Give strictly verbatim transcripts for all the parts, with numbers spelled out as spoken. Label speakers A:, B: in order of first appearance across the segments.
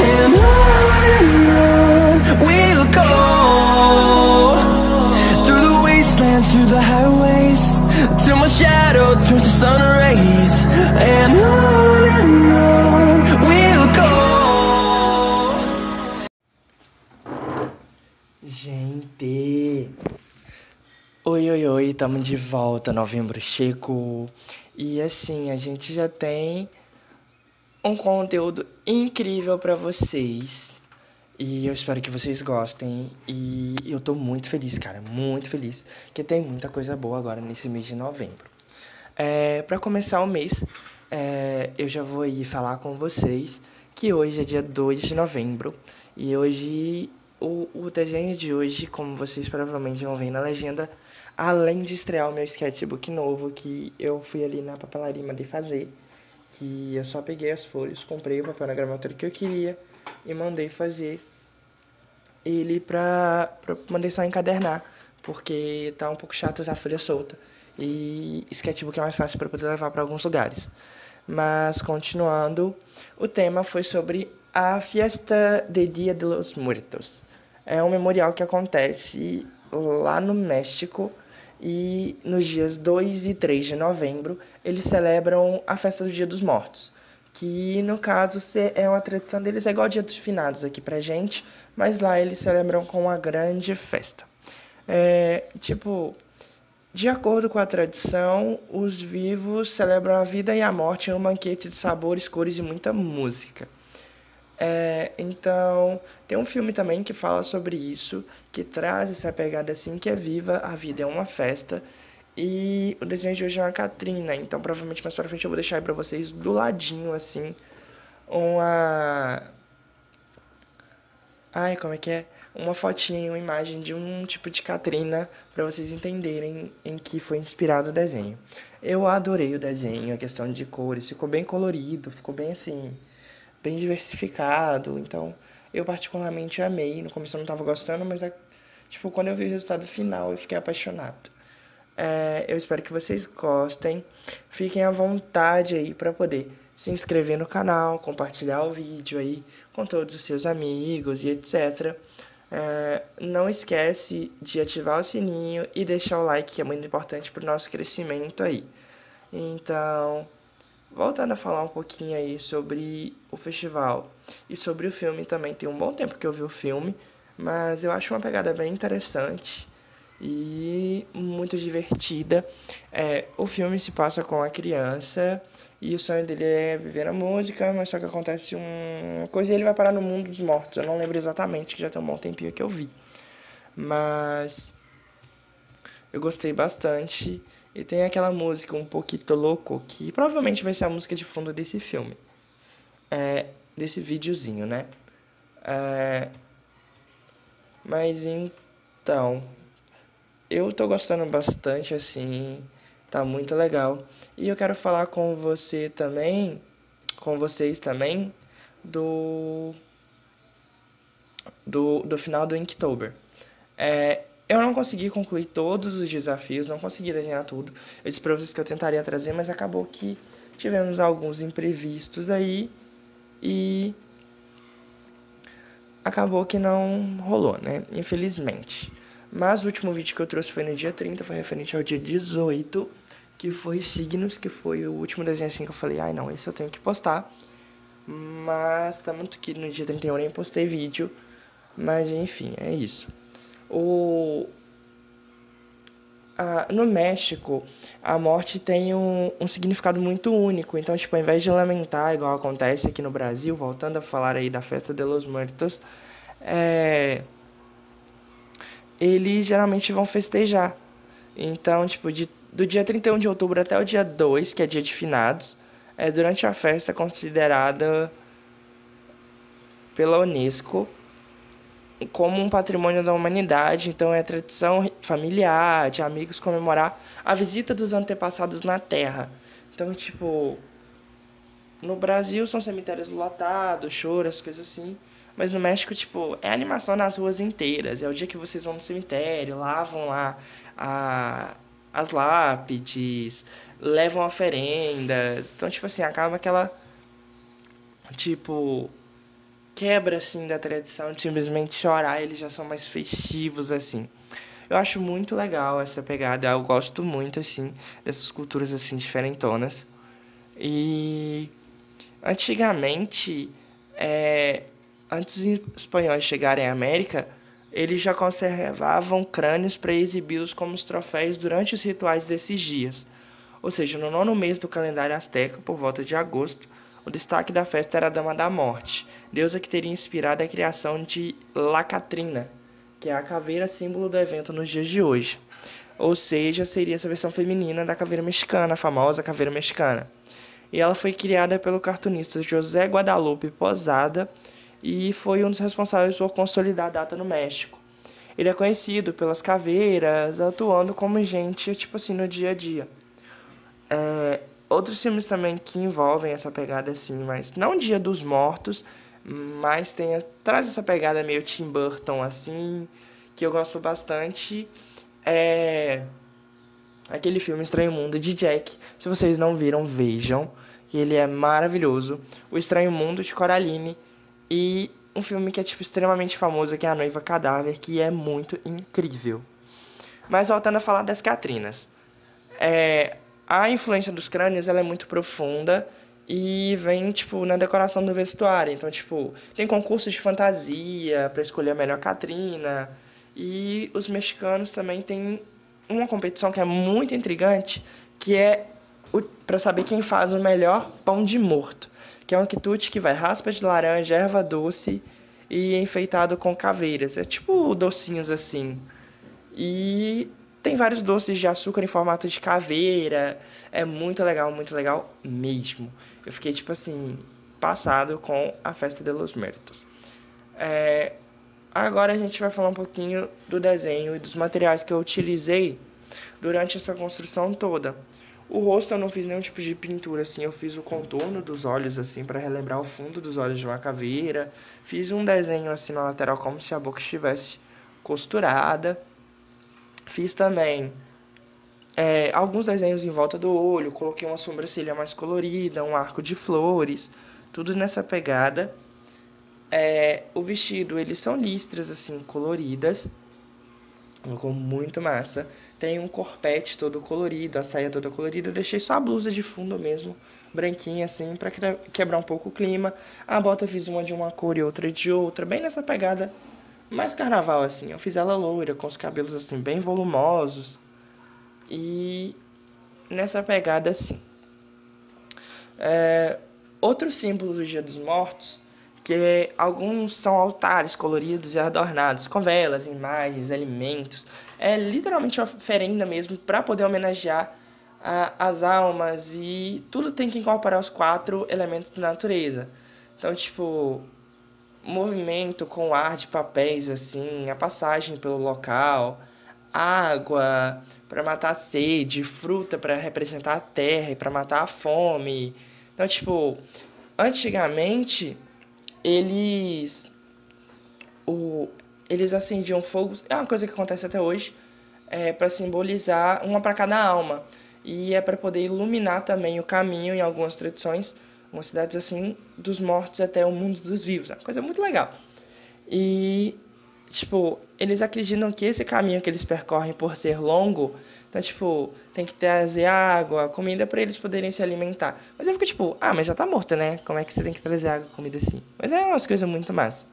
A: And on and on we'll go, through the wastelands, through the highways, till my shadow turns to sun rays. And on and on we'll go. Gente, oi, oi, oi, tamo de volta, novembro chegou. E assim, a gente já tem um conteúdo incrível pra vocês. E eu espero que vocês gostem. E eu tô muito feliz, cara, muito feliz, que tem muita coisa boa agora nesse mês de novembro. É, pra começar o mês, é, eu já vou ir falar com vocês que hoje é dia dois de novembro. E hoje, o, o desenho de hoje, como vocês provavelmente vão ver na legenda, além de estrear o meu sketchbook novo, que eu fui ali na papelaria e mandei fazer, que eu só peguei as folhas, comprei o papel na gramatura que eu queria e mandei fazer ele pra, pra mandei só encadernar, porque tá um pouco chato usar folha solta e sketchbook é mais fácil para poder levar para alguns lugares. Mas continuando, o tema foi sobre a Fiesta de Dia de los Muertos. É um memorial que acontece lá no México e nos dias dois e três de novembro eles celebram a festa do Dia dos Mortos, que no caso é uma tradição deles, é igual ao Dia dos Finados aqui pra gente, mas lá eles celebram com uma grande festa. É, tipo, de acordo com a tradição, os vivos celebram a vida e a morte em um banquete de sabores, cores e muita música. É, então, tem um filme também que fala sobre isso, que traz essa pegada assim, que é viva, a vida é uma festa. E o desenho de hoje é uma Catrina, então provavelmente mais pra frente eu vou deixar aí pra vocês do ladinho, assim, uma... Ai, como é que é? Uma fotinha, uma imagem de um tipo de Catrina para vocês entenderem em que foi inspirado o desenho. Eu adorei o desenho, a questão de cores, ficou bem colorido, ficou bem assim, bem diversificado, então eu particularmente amei. No começo eu não estava gostando, mas é, tipo, quando eu vi o resultado final eu fiquei apaixonado. É, eu espero que vocês gostem. Fiquem à vontade aí para poder se inscrever no canal, compartilhar o vídeo aí com todos os seus amigos e etcétera. É, não esquece de ativar o sininho e deixar o like, que é muito importante para o nosso crescimento aí. Então, voltando a falar um pouquinho aí sobre o festival e sobre o filme também. Tem um bom tempo que eu vi o filme, mas eu acho uma pegada bem interessante e muito divertida. É, o filme se passa com a criança e o sonho dele é viver a música, mas só que acontece uma coisa e ele vai parar no mundo dos mortos. Eu não lembro exatamente, que já tem um bom tempinho que eu vi. Mas eu gostei bastante. E tem aquela música um pouquinho louco, que provavelmente vai ser a música de fundo desse filme. É, desse videozinho, né? É, mas então, eu tô gostando bastante, assim, tá muito legal. E eu quero falar com você também, com vocês também, do, do, do final do Inktober. É, eu não consegui concluir todos os desafios, não consegui desenhar tudo. Eu disse pra vocês que eu tentaria trazer, mas acabou que tivemos alguns imprevistos aí e acabou que não rolou, né? Infelizmente. Mas o último vídeo que eu trouxe foi no dia trinta, foi referente ao dia dezoito, que foi Signos, que foi o último desenho assim que eu falei, ai não, esse eu tenho que postar. Mas tá muito que no dia trinta e um eu nem postei vídeo, mas enfim, é isso. O... Ah, no México, a morte tem um, um significado muito único. Então, tipo, ao invés de lamentar, igual acontece aqui no Brasil, voltando a falar aí da Festa de los Muertos, é... eles geralmente vão festejar. Então, tipo, de, do dia trinta e um de outubro até o dia dois, que é dia de finados, é durante a festa considerada pela Unesco como um patrimônio da humanidade. Então é tradição familiar, de amigos comemorar a visita dos antepassados na Terra. Então, tipo, no Brasil são cemitérios lotados, choros, coisas assim. Mas no México, tipo, é animação nas ruas inteiras. É o dia que vocês vão no cemitério, lavam lá a, as lápides, levam oferendas. Então, tipo assim, acaba aquela, tipo, quebra, assim, da tradição de simplesmente chorar, eles já são mais festivos, assim. Eu acho muito legal essa pegada, eu gosto muito, assim, dessas culturas, assim, diferentonas. E antigamente, é, antes dos espanhóis chegarem à América, eles já conservavam crânios para exibi-los como os troféus durante os rituais desses dias. Ou seja, no nono mês do calendário asteca, por volta de agosto, o destaque da festa era a Dama da Morte, deusa que teria inspirado a criação de La Catrina, que é a caveira símbolo do evento nos dias de hoje. Ou seja, seria essa versão feminina da caveira mexicana, a famosa caveira mexicana. E ela foi criada pelo cartunista José Guadalupe Posada e foi um dos responsáveis por consolidar a data no México. Ele é conhecido pelas caveiras, atuando como gente, tipo assim, no dia a dia. É, outros filmes também que envolvem essa pegada assim, mas não Dia dos Mortos, mas tem, traz essa pegada meio Tim Burton assim, que eu gosto bastante. É aquele filme Estranho Mundo de Jack. Se vocês não viram, vejam, que ele é maravilhoso. O Estranho Mundo de Coraline e um filme que é tipo extremamente famoso, que é A Noiva Cadáver, que é muito incrível. Mas voltando a falar das Catrinas. É, a influência dos crânios ela é muito profunda e vem, tipo, na decoração do vestuário. Então, tipo, tem concursos de fantasia para escolher a melhor Catrina. E os mexicanos também têm uma competição que é muito intrigante, que é para saber quem faz o melhor pão de morto. Que é um quitute que vai raspa de laranja, erva doce e enfeitado com caveiras. É tipo docinhos assim. E tem vários doces de açúcar em formato de caveira. É muito legal, muito legal mesmo. Eu fiquei, tipo assim, passado com a Festa de los Muertos. É, agora a gente vai falar um pouquinho do desenho e dos materiais que eu utilizei durante essa construção toda. O rosto eu não fiz nenhum tipo de pintura, assim, eu fiz o contorno dos olhos, assim, para relembrar o fundo dos olhos de uma caveira. Fiz um desenho, assim, na lateral, como se a boca estivesse costurada. Fiz também é, alguns desenhos em volta do olho, coloquei uma sobrancelha mais colorida, um arco de flores, tudo nessa pegada. É, o vestido, eles são listras assim, coloridas, ficou muito massa. Tem um corpete todo colorido, a saia toda colorida, eu deixei só a blusa de fundo mesmo, branquinha assim, pra quebrar um pouco o clima. A bota eu fiz uma de uma cor e outra de outra, bem nessa pegada mais carnaval assim. Eu fiz ela loira, com os cabelos assim, bem volumosos. E nessa pegada assim. É, outro símbolo do Dia dos Mortos, que alguns são altares coloridos e adornados com velas, imagens, alimentos. É literalmente uma oferenda mesmo para poder homenagear a, as almas e tudo tem que incorporar os quatro elementos da natureza. Então, tipo, movimento com ar de papéis assim, a passagem pelo local, água para matar a sede, fruta para representar a terra e para matar a fome. Então, tipo, antigamente eles o eles acendiam fogos, é uma coisa que acontece até hoje, é para simbolizar uma para cada alma. E é para poder iluminar também o caminho em algumas tradições, algumas cidades assim, dos mortos até o mundo dos vivos. É uma coisa muito legal. E, tipo, eles acreditam que esse caminho que eles percorrem por ser longo, então, tipo, tem que trazer água, comida para eles poderem se alimentar. Mas eu fico tipo, ah, mas já tá morto, né? Como é que você tem que trazer água, comida assim? Mas é umas coisas muito massa.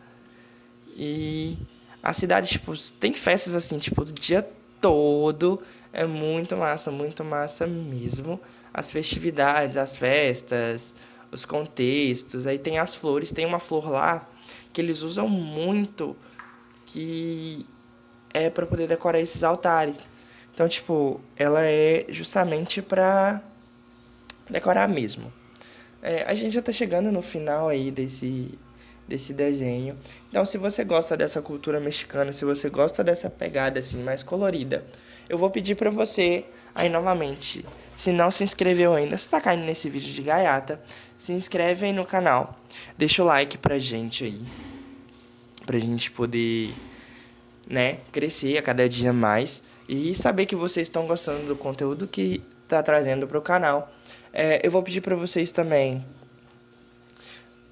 A: E a cidade, tipo, tem festas assim, tipo, o dia todo. É muito massa, muito massa mesmo. As festividades, as festas, os contextos. Aí tem as flores. Tem uma flor lá que eles usam muito, que é para poder decorar esses altares. Então, tipo, ela é justamente para decorar mesmo. É, a gente já tá chegando no final aí desse, desse desenho. Então, se você gosta dessa cultura mexicana, se você gosta dessa pegada assim mais colorida, eu vou pedir para você aí novamente, se não se inscreveu ainda, se tá caindo nesse vídeo de gaiata, se inscreve aí no canal, deixa o like pra gente aí, pra gente poder, né, crescer a cada dia mais e saber que vocês estão gostando do conteúdo que tá trazendo pro canal. É, eu vou pedir para vocês também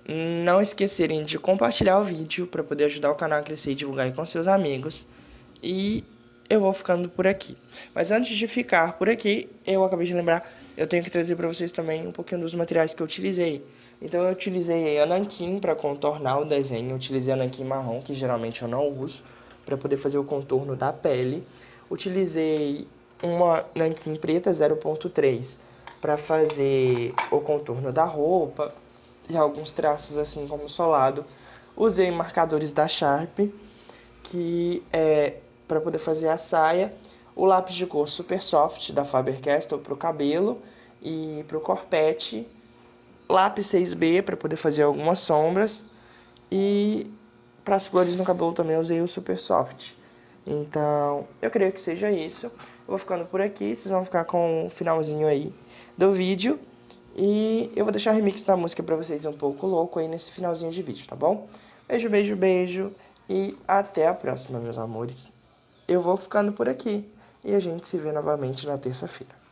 A: não esquecerem de compartilhar o vídeo para poder ajudar o canal a crescer e divulgar com seus amigos. E eu vou ficando por aqui. Mas antes de ficar por aqui, eu acabei de lembrar, eu tenho que trazer para vocês também um pouquinho dos materiais que eu utilizei. Então eu utilizei a nanquim para contornar o desenho, eu utilizei a nanquim marrom, que geralmente eu não uso, para poder fazer o contorno da pele. Utilizei uma nanquim preta zero ponto três para fazer o contorno da roupa e alguns traços assim como solado. Usei marcadores da Sharp, que é para poder fazer a saia, o lápis de cor Super Soft da Faber-Castell para o cabelo e para o corpete, lápis seis B para poder fazer algumas sombras e para as flores no cabelo também usei o Super Soft. Então, eu creio que seja isso. Eu vou ficando por aqui, vocês vão ficar com o finalzinho aí do vídeo. E eu vou deixar o remix da música pra vocês um pouco louco aí nesse finalzinho de vídeo, tá bom? Beijo, beijo, beijo. E até a próxima, meus amores. Eu vou ficando por aqui. E a gente se vê novamente na terça-feira.